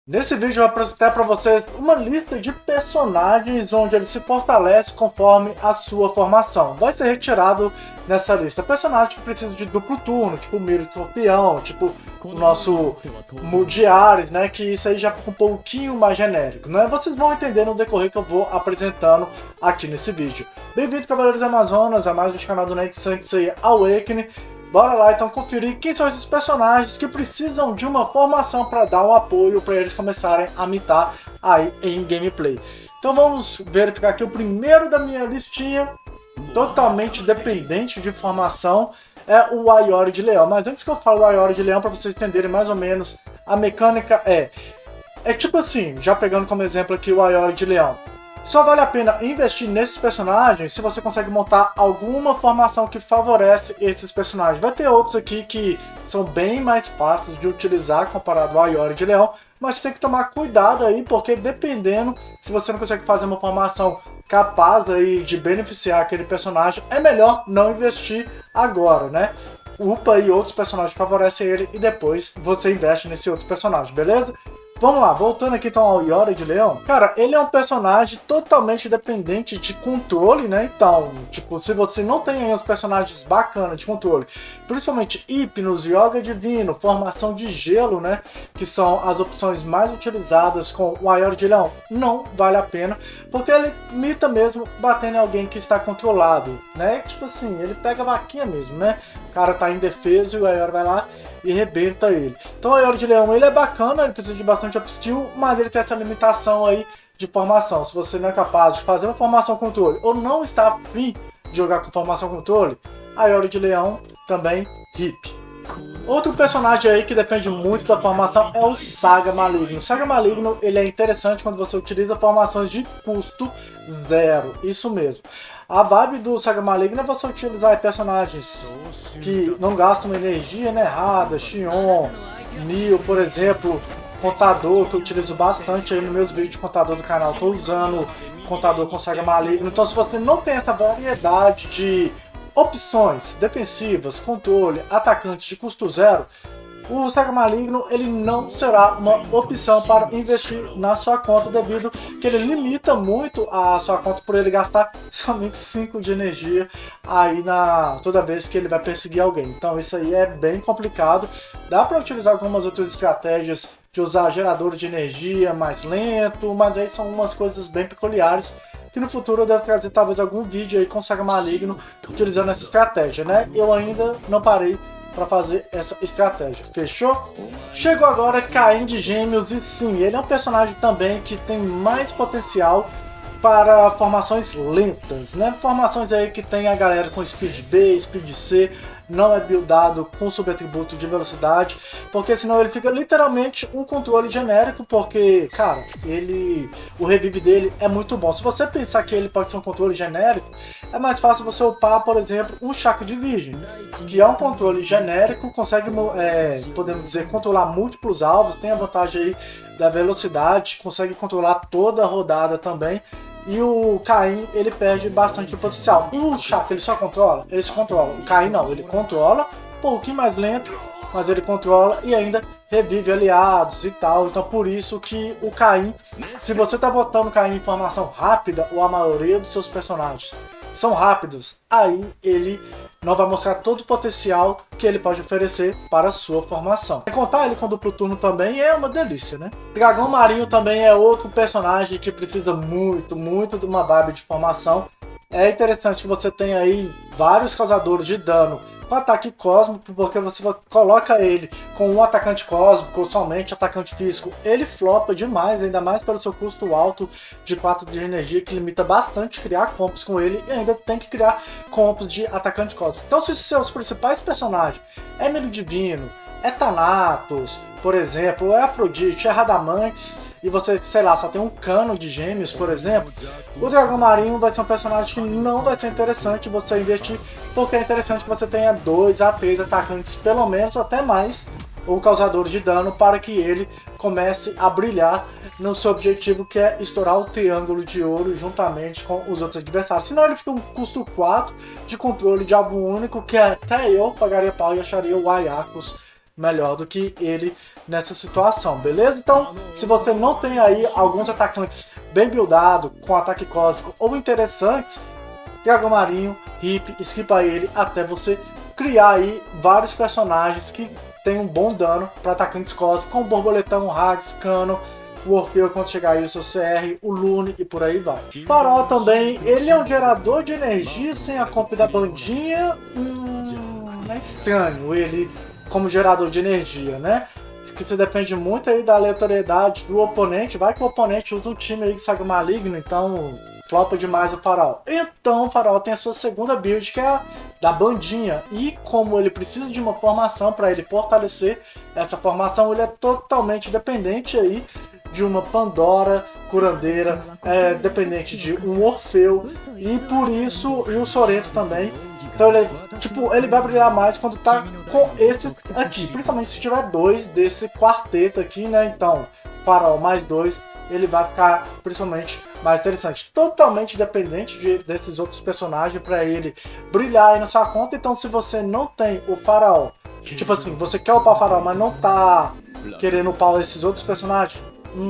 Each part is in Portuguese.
Nesse vídeo eu vou apresentar para vocês uma lista de personagens onde ele se fortalece conforme a sua formação. Vai ser retirado nessa lista personagens que precisam de duplo turno, tipo o Miro Escorpião, tipo o nosso Mudiares, né? Que isso aí já fica um pouquinho mais genérico, né? Vocês vão entender no decorrer que eu vou apresentando aqui nesse vídeo. Bem-vindo, Cavaleiros Amazonas, a mais um canal do Next Sensei Awakening. Bora lá então conferir quem são esses personagens que precisam de uma formação para dar um apoio para eles começarem a mitar aí em gameplay. Então vamos verificar aqui o primeiro da minha listinha, totalmente dependente de formação, é o Ayori de Leão. Mas antes que eu fale do Ayori de Leão, para vocês entenderem mais ou menos a mecânica é tipo assim, já pegando como exemplo aqui o Ayori de Leão. Só vale a pena investir nesses personagens se você consegue montar alguma formação que favorece esses personagens. Vai ter outros aqui que são bem mais fáceis de utilizar comparado ao Ayori de Leão, mas você tem que tomar cuidado aí, porque dependendo, se você não consegue fazer uma formação capaz aí de beneficiar aquele personagem, é melhor não investir agora, né? Upa aí outros personagens que favorecem ele e depois você investe nesse outro personagem, beleza? Vamos lá, voltando aqui então ao Ayori de Leão. Cara, ele é um personagem totalmente dependente de controle, né? Então, tipo, se você não tem aí uns personagens bacanas de controle, principalmente Hypnos, Yoga Divino, Formação de Gelo, né? Que são as opções mais utilizadas com o Ayori de Leão, não vale a pena, porque ele mita mesmo batendo em alguém que está controlado, né? Tipo assim, ele pega a vaquinha mesmo, né? O cara tá indefeso e o Ayori vai lá e rebenta ele. Então o Ayori de Leão, ele é bacana, ele precisa de bastante upskill, mas ele tem essa limitação aí de formação. Se você não é capaz de fazer uma formação controle ou não está afim de jogar com formação controle, Ayori de Leão também hip. Outro personagem aí que depende muito da formação é o Saga Maligno. O Saga Maligno, ele é interessante quando você utiliza formações de custo zero, isso mesmo. A vibe do Saga Maligno é você utilizar personagens que não gastam energia, né? Rada, Xion, Neo, por exemplo, Contador, que eu utilizo bastante aí nos meus vídeos de contador do canal. Estou usando contador com Saga Maligno. Então, se você não tem essa variedade de opções defensivas, controle, atacantes de custo zero, o Saga Maligno ele não será uma opção para investir na sua conta, devido que ele limita muito a sua conta por ele gastar somente 5 de energia aí toda vez que ele vai perseguir alguém. Então isso aí é bem complicado. Dá para utilizar algumas outras estratégias de usar gerador de energia mais lento, mas aí são umas coisas bem peculiares que no futuro eu devo trazer talvez algum vídeo aí com Saga Maligno utilizando essa estratégia, né? Eu ainda não parei para fazer essa estratégia, fechou? Chegou agora Caim de Gêmeos, e sim, ele é um personagem também que tem mais potencial para formações lentas, né? Formações aí que tem a galera com Speed B, Speed C, não é buildado com subatributo de velocidade, porque senão ele fica literalmente um controle genérico, porque, cara, o revive dele é muito bom. Se você pensar que ele pode ser um controle genérico, é mais fácil você upar, por exemplo, um Chakra de Virgem, que é um controle genérico, consegue, podemos dizer, controlar múltiplos alvos, tem a vantagem aí da velocidade, consegue controlar toda a rodada também. E o Caim, ele perde bastante potencial. E o Chakra, ele só controla? Ele se controla. O Caim não, ele controla, um pouquinho mais lento, mas ele controla e ainda revive aliados e tal. Então por isso que o Caim, se você tá botando o Caim em formação rápida, ou a maioria dos seus personagens são rápidos, aí ele não vai mostrar todo o potencial que ele pode oferecer para a sua formação. Sem contar ele com duplo turno também é uma delícia, né? Dragão Marinho também é outro personagem que precisa muito de uma vibe de formação. É interessante que você tenha aí vários causadores de dano com ataque cósmico, porque você coloca ele com um atacante cósmico ou somente atacante físico, ele flopa demais, ainda mais pelo seu custo alto de 4 de energia, que limita bastante criar combos com ele, e ainda tem que criar combos de atacante cósmico. Então se seus principais personagens é Miro Divino, é Thanatos, por exemplo, é Afrodite, é Radamantes, e você, sei lá, só tem um cano de gêmeos, por exemplo, o Dragão Marinho vai ser um personagem que não vai ser interessante você investir, porque é interessante que você tenha 2 a 3 atacantes, pelo menos, ou até mais, ou causadores de dano, para que ele comece a brilhar no seu objetivo, que é estourar o triângulo de ouro juntamente com os outros adversários. Senão ele fica um custo 4 de controle de algo único, que até eu pagaria pau e acharia o Ayakos melhor do que ele nessa situação, beleza? Então, se você não tem aí alguns atacantes bem buildados, com ataque cósmico ou interessantes, Yaga Marinho, Hip, esquipa ele até você criar aí vários personagens que tem um bom dano para atacantes cósmicos, como o Borboletão, Hades, Cano, o Orfeu quando chegar aí o seu CR, o Lune e por aí vai. Farol também, ele é um gerador de energia sem a comp da bandinha, é estranho ele como gerador de energia, né? Que você depende muito aí da aleatoriedade do oponente, vai que o oponente usa um time aí de Saga Maligno, então flopa demais o Farol. Então o Farol tem a sua segunda build, que é a da bandinha, e como ele precisa de uma formação para ele fortalecer essa formação, ele é totalmente dependente aí de uma Pandora curandeira, dependente de um Orfeu, e por isso, e o Sorento também. Então ele vai brilhar mais quando tá com esses aqui, principalmente se tiver dois desse quarteto aqui, né? Então, Farol mais dois, ele vai ficar principalmente mais interessante. Totalmente dependente desses outros personagens para ele brilhar aí na sua conta. Então, se você não tem o Farol, tipo assim, você quer upar o Farol, mas não tá querendo upar esses outros personagens,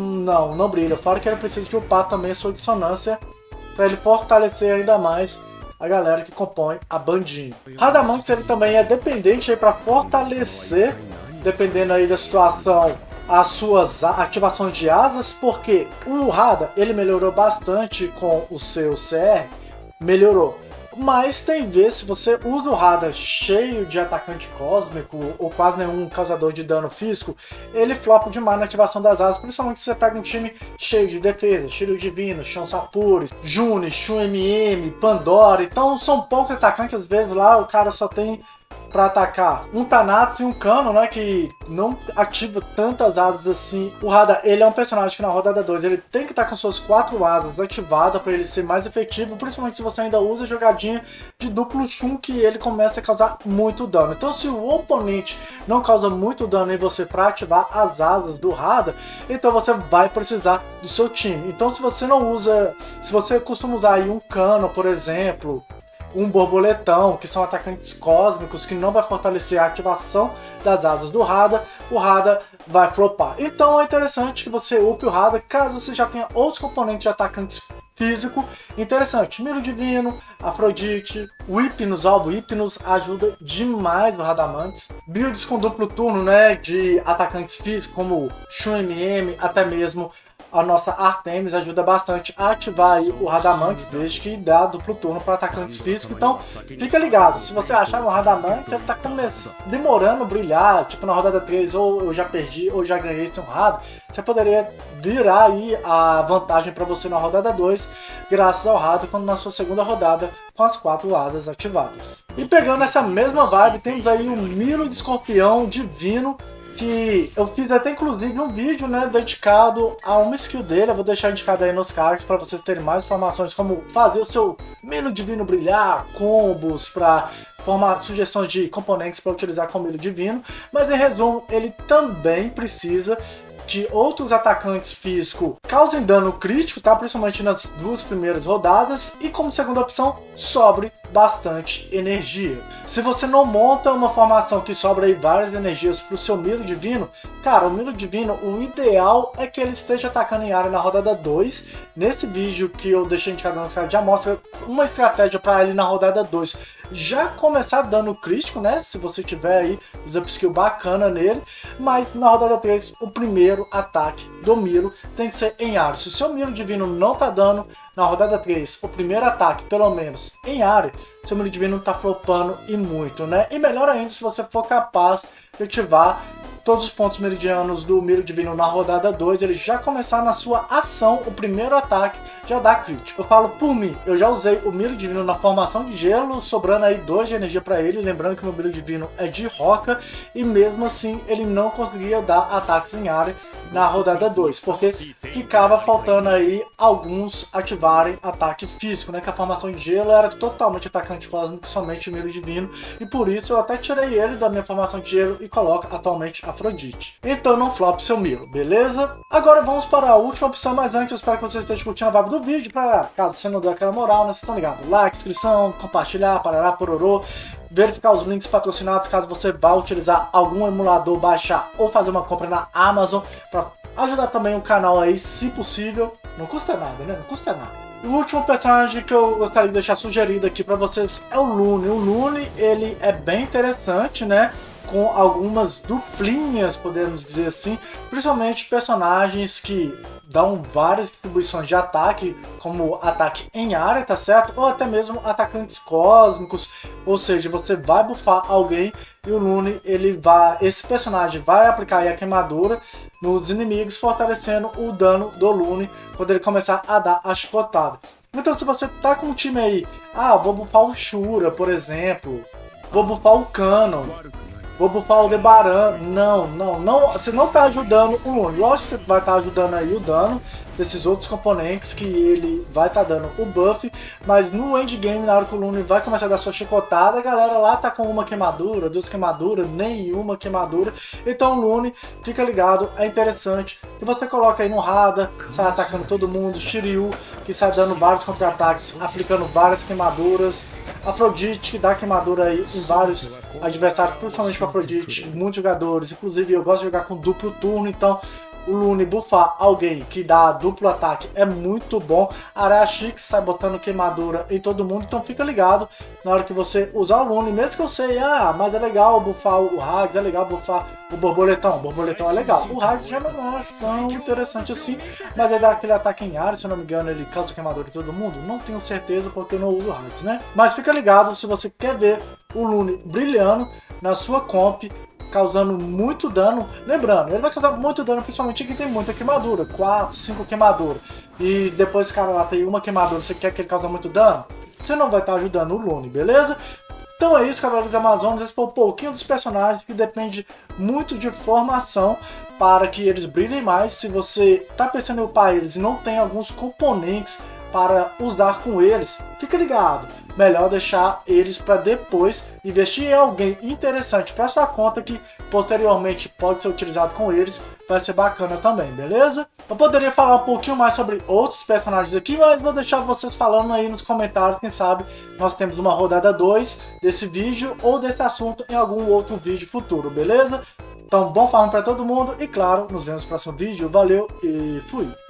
não brilha. Fora que ele precisa de upar também a sua dissonância para ele fortalecer ainda mais a galera que compõe a bandinha. Radamantes ele também é dependente aí para fortalecer, dependendo aí da situação, as suas ativações de asas, porque o Rada ele melhorou bastante com o seu CR, melhorou. Mas tem vezes, se você usa o Rada cheio de atacante cósmico ou quase nenhum causador de dano físico, ele flopa demais na ativação das asas, principalmente se você pega um time cheio de defesa, Shiryu Divino, Shun Sapuri, Juni, Shun MM, Pandora. Então são poucos atacantes, às vezes lá o cara só tem para atacar um Thanatos e um Cano, né, que não ativa tantas asas assim. O Rada, ele é um personagem que na rodada 2 ele tem que estar com suas 4 asas ativadas para ele ser mais efetivo, principalmente se você ainda usa a jogadinha de duplo Shun, que ele começa a causar muito dano. Então se o oponente não causa muito dano em você para ativar as asas do Rada, então você vai precisar do seu time. Então se você não usa, se você costuma usar aí um Cano, por exemplo, um Borboletão, que são atacantes cósmicos, que não vai fortalecer a ativação das asas do Rada, o Rada vai flopar. Então é interessante que você upe o Rada, caso você já tenha outros componentes de atacantes físico. Interessante, Miro Divino, Afrodite, o Hypnos, o Hypnos ajuda demais o Radamantes. Builds com duplo turno, né, de atacantes físicos, como Shun MM, até mesmo a nossa Artemis ajuda bastante a ativar aí o Radamantes, desde que dá duplo turno para atacantes físicos. Então fica ligado, se você achar um Radamantes, ele tá demorando a brilhar, tipo na rodada 3, ou eu já perdi, ou já ganhei esse honrado, você poderia virar aí a vantagem para você na rodada 2, graças ao Rada, quando na sua segunda rodada, com as 4 asas ativadas. E pegando essa mesma vibe, temos aí o Milo de Escorpião Divino, que eu fiz até inclusive um vídeo, né, dedicado a uma skill dele. Eu vou deixar indicado aí nos cards para vocês terem mais informações, como fazer o seu Milo Divino brilhar, combos para formar sugestões de componentes para utilizar com o Milo Divino. Mas em resumo, ele também precisa de outros atacantes físicos causem dano crítico, tá? Principalmente nas 2 primeiras rodadas. E como segunda opção, sobre bastante energia. Se você não monta uma formação que sobra aí várias energias para o seu Milo Divino, cara, o Milo Divino, o ideal é que ele esteja atacando em área na rodada 2. Nesse vídeo que eu deixei indicado no site, já mostra uma estratégia para ele na rodada 2 já começar dano crítico, né? Se você tiver aí os upskill bacana nele. Mas na rodada 3, o primeiro ataque do Milo tem que ser em área. Se o seu Milo Divino não tá dando na rodada 3, o primeiro ataque, pelo menos em área, seu Milo Divino tá flopando e muito, né? E melhor ainda se você for capaz de ativar todos os pontos meridianos do Milo Divino na rodada 2, ele já começar na sua ação, o primeiro ataque já dá crítico. Eu falo por mim, eu já usei o Milo Divino na formação de gelo, sobrando aí 2 de energia para ele, lembrando que o meu Milo Divino é de roca, e mesmo assim ele não conseguia dar ataques em área na rodada 2, porque ficava faltando aí alguns ativarem ataque físico, né? Que a formação de gelo era totalmente atacante cósmico, somente o Milo Divino, e por isso eu até tirei ele da minha formação de gelo e coloco atualmente Afrodite. Então não flop seu Milo, beleza? Agora vamos para a última opção, mas antes eu espero que vocês estejam curtindo a vibe do vídeo, para caso você não deu aquela moral, né? Vocês estão ligados, like, inscrição, compartilhar, parará, pororô. verificar os links patrocinados caso você vá utilizar algum emulador, baixar ou fazer uma compra na Amazon, para ajudar também o canal aí, se possível. Não custa nada, né? Não custa nada. O último personagem que eu gostaria de deixar sugerido aqui para vocês é o Lune. O Lune, ele é bem interessante, né? Com algumas duplinhas, podemos dizer assim, principalmente personagens que dão várias distribuições de ataque, como ataque em área, tá certo? Ou até mesmo atacantes cósmicos, ou seja, você vai buffar alguém e o Lune, esse personagem vai aplicar aí a queimadura nos inimigos, fortalecendo o dano do Lune quando ele começar a dar a chicotada. Então se você tá com um time aí, vou buffar o Shura, por exemplo, vou buffar o Canon, vou buffar o Debaran. Não, você não está ajudando o Lune. Lógico que você vai estar ajudando aí o dano desses outros componentes que ele vai estar dando o buff, mas no endgame, na hora que o Lune vai começar a dar sua chicotada, a galera lá tá com uma queimadura, 2 queimaduras, nenhuma queimadura. Então o Lune, fica ligado, é interessante. E você coloca aí no Rada, sai atacando todo mundo, Shiryu, que sai dando vários contra-ataques, aplicando várias queimaduras. Afrodite, que dá queimadura aí em vários adversários, principalmente para Afrodite, muitos jogadores, inclusive eu gosto de jogar com duplo turno, então o Lune buffar alguém que dá duplo ataque é muito bom. Arashi que sai botando queimadura em todo mundo, então fica ligado na hora que você usar o Lune, mesmo que eu sei, mas é legal buffar o Hags, é legal buffar o Borboletão, é legal. O Hags já não acho tão interessante assim, mas ele dá aquele ataque em área, se eu não me engano ele causa queimadura em todo mundo, não tenho certeza porque eu não uso o Hags, né? Mas fica ligado se você quer ver o Lune brilhando na sua comp, causando muito dano. Lembrando, ele vai causar muito dano, principalmente quem tem muita queimadura, 4, 5 queimaduras. E depois esse cara lá tem uma queimadura, você quer que ele cause muito dano? Você não vai estar ajudando o Lune, beleza? Então é isso, Cavaleiros Amazonas. Esse foi um pouquinho dos personagens que depende muito de formação para que eles brilhem mais. Se você está pensando em upar eles e não tem alguns componentes para usar com eles, fica ligado. Melhor deixar eles para depois, investir em alguém interessante para sua conta que posteriormente pode ser utilizado com eles, vai ser bacana também, beleza? Eu poderia falar um pouquinho mais sobre outros personagens aqui, mas vou deixar vocês falando aí nos comentários, quem sabe nós temos uma rodada 2 desse vídeo ou desse assunto em algum outro vídeo futuro, beleza? Então bom farm para todo mundo e claro, nos vemos no próximo vídeo, valeu e fui!